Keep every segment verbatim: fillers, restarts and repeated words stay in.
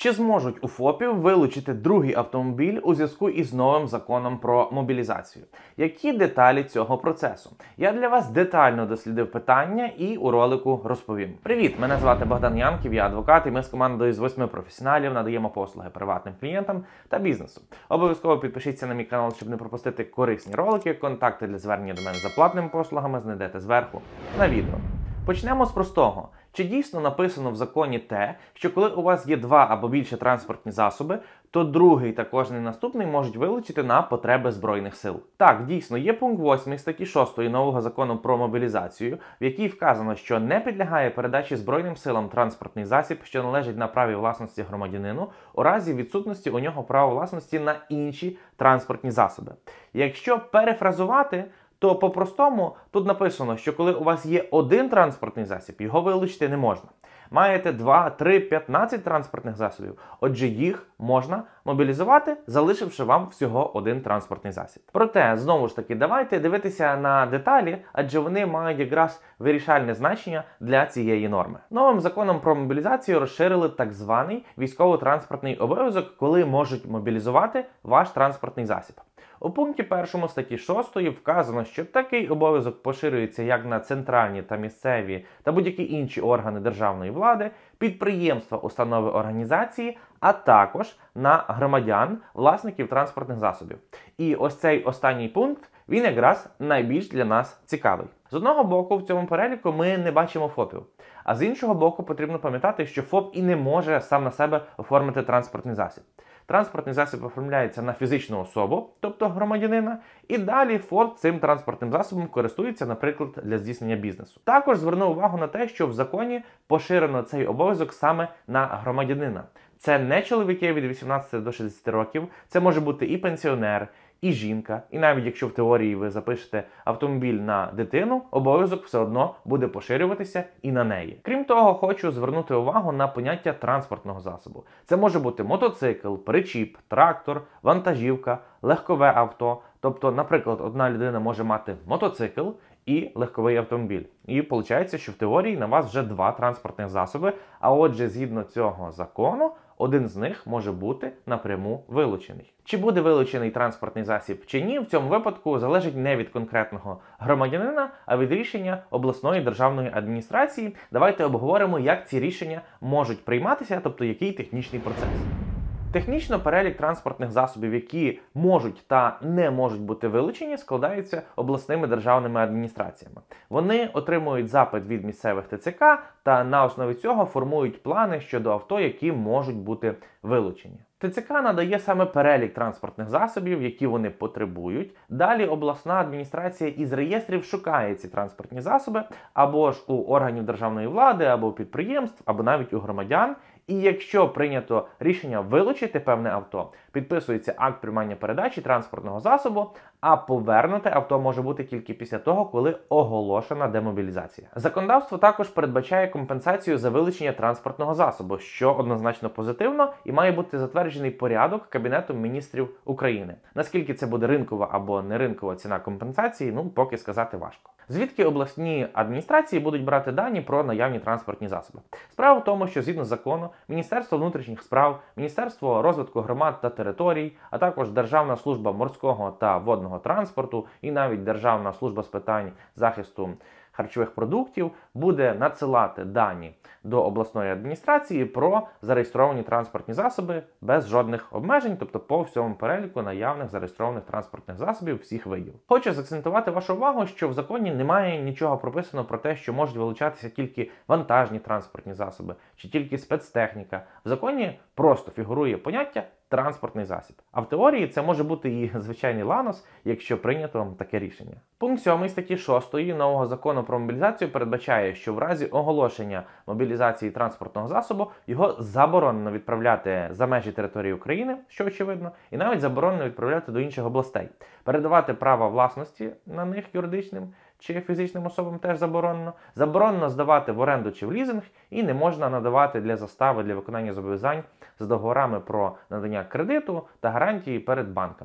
Чи зможуть у ФОПів вилучити другий автомобіль у зв'язку із новим законом про мобілізацію? Які деталі цього процесу? Я для вас детально дослідив питання і у ролику розповім. Привіт, мене звати Богдан Янків, я адвокат, і ми з командою з восьми професіоналів надаємо послуги приватним клієнтам та бізнесу. Обов'язково підпишіться на мій канал, щоб не пропустити корисні ролики. Контакти для звернення до мене за платними послугами знайдете зверху на відео. Почнемо з простого. Чи дійсно написано в законі те, що коли у вас є два або більше транспортні засоби, то другий та кожний наступний можуть вилучити на потреби Збройних сил? Так, дійсно, є пункт восьмий статті шостої нового закону про мобілізацію, в якій вказано, що не підлягає передачі Збройним силам транспортний засіб, що належить на праві власності громадянину, у разі відсутності у нього права власності на інші транспортні засоби. Якщо перефразувати, то по-простому тут написано, що коли у вас є один транспортний засіб, його вилучити не можна. Маєте два, три, п'ятнадцять транспортних засобів, отже їх можна мобілізувати, залишивши вам всього один транспортний засіб. Проте, знову ж таки, давайте дивитися на деталі, адже вони мають якраз вирішальне значення для цієї норми. Новим законом про мобілізацію розширили так званий військово-транспортний обов'язок, коли можуть мобілізувати ваш транспортний засіб. У пункті першому статті шостої вказано, що такий обов'язок поширюється як на центральні та місцеві та будь-які інші органи державної влади, підприємства, установи, організації, а також на громадян, власників транспортних засобів. І ось цей останній пункт, він якраз найбільш для нас цікавий. З одного боку, в цьому переліку ми не бачимо ФОПів, а з іншого боку, потрібно пам'ятати, що ФОП і не може сам на себе оформити транспортний засіб. Транспортний засіб оформляється на фізичну особу, тобто громадянина, і далі ФОП цим транспортним засобом користується, наприклад, для здійснення бізнесу. Також зверну увагу на те, що в законі поширено цей обов'язок саме на громадянина. Це не чоловіки від вісімнадцяти до шістдесяти років, це може бути і пенсіонер, і жінка, і навіть якщо в теорії ви запишете автомобіль на дитину, обов'язок все одно буде поширюватися і на неї. Крім того, хочу звернути увагу на поняття транспортного засобу. Це може бути мотоцикл, причіп, трактор, вантажівка, легкове авто. Тобто, наприклад, одна людина може мати мотоцикл і легковий автомобіль. І виходить, що в теорії на вас вже два транспортних засоби, а отже, згідно цього закону, один з них може бути напряму вилучений. Чи буде вилучений транспортний засіб чи ні, в цьому випадку залежить не від конкретного громадянина, а від рішення обласної державної адміністрації. Давайте обговоримо, як ці рішення можуть прийматися, тобто який технічний процес. Технічно перелік транспортних засобів, які можуть та не можуть бути вилучені, складаються обласними державними адміністраціями. Вони отримують запит від місцевих ТЦК та на основі цього формують плани щодо авто, які можуть бути вилучені. ТЦК надає саме перелік транспортних засобів, які вони потребують. Далі обласна адміністрація із реєстрів шукає ці транспортні засоби або ж у органів державної влади, або у підприємств, або навіть у громадян. І якщо прийнято рішення вилучити певне авто, підписується акт приймання передачі транспортного засобу, а повернуте авто може бути тільки після того, коли оголошена демобілізація. Законодавство також передбачає компенсацію за вилучення транспортного засобу, що однозначно позитивно і має бути затверджений порядок Кабінетом міністрів України. Наскільки це буде ринкова або не ринкова ціна компенсації, ну поки сказати важко. Звідки обласні адміністрації будуть брати дані про наявні транспортні засоби? Справа в тому, що згідно закону Міністерство внутрішніх справ, Міністерство розвитку громад та територій, а також Державна служба морського та водного транспорту і навіть Державна служба з питань захисту харчових продуктів буде надсилати дані до обласної адміністрації про зареєстровані транспортні засоби без жодних обмежень, тобто по всьому переліку наявних зареєстрованих транспортних засобів всіх видів. Хочу заакцентувати вашу увагу, що в законі немає нічого прописано про те, що можуть вилучатися тільки вантажні транспортні засоби чи тільки спецтехніка. В законі просто фігурує поняття транспортний засіб. А в теорії це може бути і звичайний ланос, якщо прийнято таке рішення. Пункт сьомий статті шостої нового закону про мобілізацію передбачає, що в разі оголошення мобілізації транспортного засобу його заборонено відправляти за межі території України, що очевидно, і навіть заборонено відправляти до інших областей. Передавати право власності на них юридичним чи фізичним особам теж заборонено. Заборонено здавати в оренду чи в лізинг і не можна надавати для застави для виконання зобов'язань з договорами про надання кредиту та гарантії перед банками.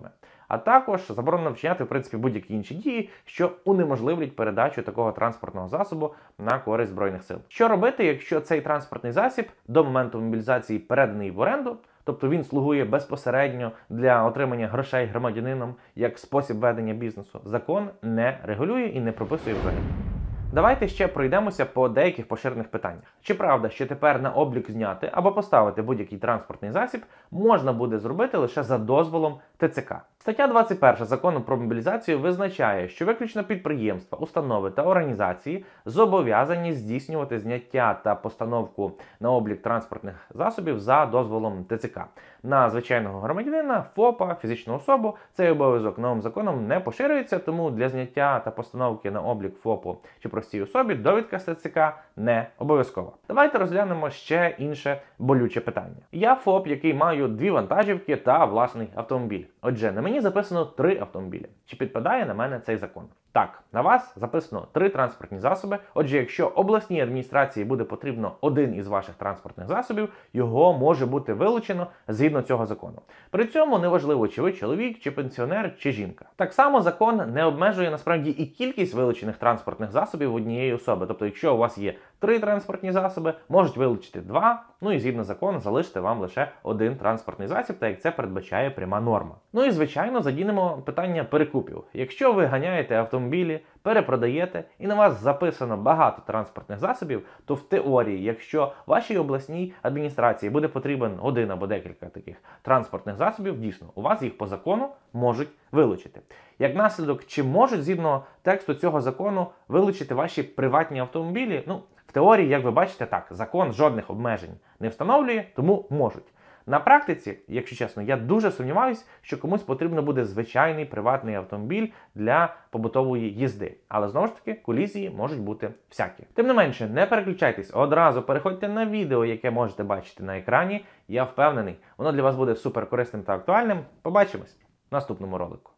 а також заборонено вчиняти, в принципі, будь-які інші дії, що унеможливлять передачу такого транспортного засобу на користь Збройних сил. Що робити, якщо цей транспортний засіб до моменту мобілізації переданий в оренду, тобто він слугує безпосередньо для отримання грошей громадянином як спосіб ведення бізнесу? Закон не регулює і не прописує взагалі. Давайте ще пройдемося по деяких поширених питаннях. Чи правда, що тепер на облік зняти або поставити будь-який транспортний засіб можна буде зробити лише за дозволом Те Це Ка? Стаття двадцять перша Закону про мобілізацію визначає, що виключно підприємства, установи та організації зобов'язані здійснювати зняття та постановку на облік транспортних засобів за дозволом Те Це Ка. На звичайного громадянина, ФОПа, фізичну особу цей обов'язок новим законом не поширюється, тому для зняття та постановки на облік ФОПу чи простій особі довідка з Те Це Ка не обов'язкова. Давайте розглянемо ще інше болюче питання. Я ФОП, який маю дві вантажівки та власний автомобіль. Отже, на мені записано три автомобілі. Чи підпадає на мене цей закон? Так, на вас записано три транспортні засоби. Отже, якщо обласній адміністрації буде потрібно один із ваших транспортних засобів, його може бути вилучено згідно цього закону. При цьому неважливо, чи ви чоловік, чи пенсіонер, чи жінка. Так само закон не обмежує насправді і кількість вилучених транспортних засобів однієї особи. Тобто, якщо у вас є три транспортні засоби, можуть вилучити два, ну і згідно закону залишити вам лише один транспортний засіб, так як це передбачає пряма норма. Ну і звичайно задінемо питання перекупів. Якщо ви ганяєте автомобілі, перепродаєте і на вас записано багато транспортних засобів, то в теорії, якщо вашій обласній адміністрації буде потрібен один або декілька таких транспортних засобів, дійсно, у вас їх по закону можуть вилучити. Як наслідок, чи можуть згідно тексту цього закону вилучити ваші приватні автомобілі? Ну, в теорії, як ви бачите, так, закон жодних обмежень не встановлює, тому можуть. На практиці, якщо чесно, я дуже сумніваюся, що комусь потрібно буде звичайний приватний автомобіль для побутової їзди. Але знову ж таки, колізії можуть бути всякі. Тим не менше, не переключайтесь, одразу переходьте на відео, яке можете бачити на екрані. Я впевнений, воно для вас буде супер корисним та актуальним. Побачимось в наступному ролику.